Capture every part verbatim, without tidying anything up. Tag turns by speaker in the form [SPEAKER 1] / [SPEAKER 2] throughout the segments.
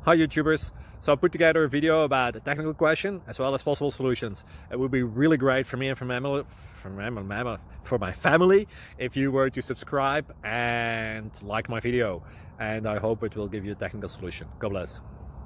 [SPEAKER 1] Hi YouTubers. So I put together a video about a technical question as well as possible solutions. It would be really great for me and for my family, for my, for my family if you were to subscribe and like my video. And I hope it will give you a technical solution. God bless.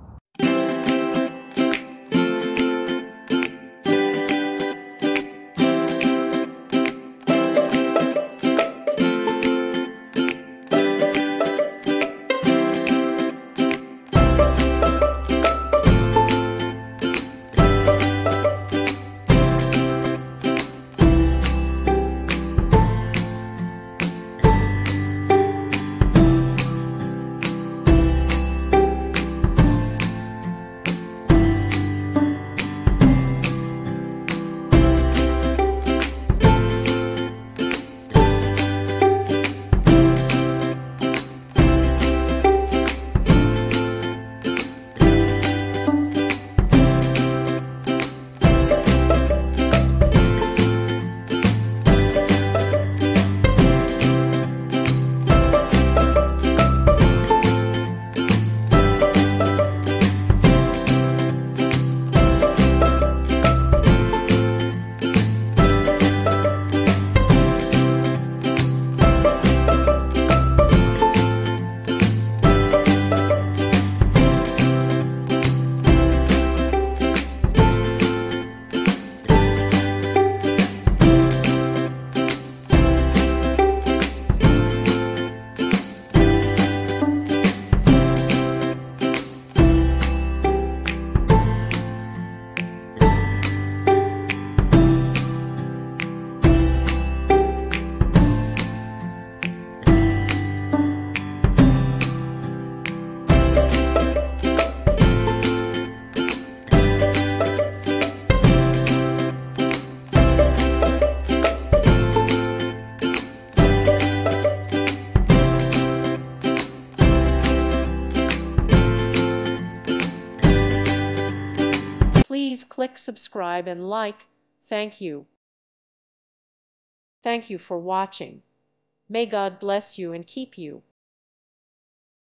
[SPEAKER 2] Please click subscribe and like. Thank you. Thank you for watching. May God bless you and keep you.